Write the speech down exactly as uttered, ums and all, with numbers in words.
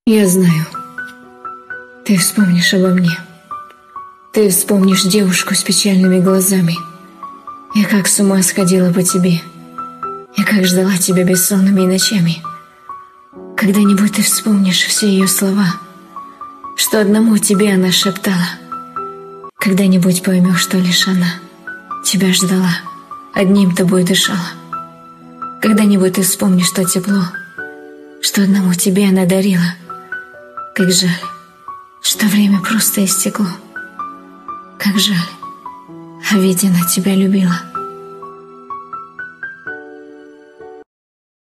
Я знаю, ты вспомнишь обо мне. Ты вспомнишь девушку с печальными глазами. Я как с ума сходила по тебе. Я как ждала тебя бессонными ночами. Когда-нибудь ты вспомнишь все ее слова, что одному тебе она шептала. Когда-нибудь поймешь, что лишь она тебя ждала, одним тобой дышала. Когда-нибудь ты вспомнишь то тепло, что одному тебе она дарила. Как жаль, что время просто истекло. Как жаль, а ведь она тебя любила.